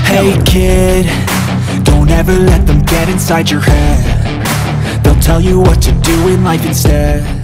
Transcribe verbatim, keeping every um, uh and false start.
Hey kid, don't ever let them get inside your head. They'll tell you what to do in life instead.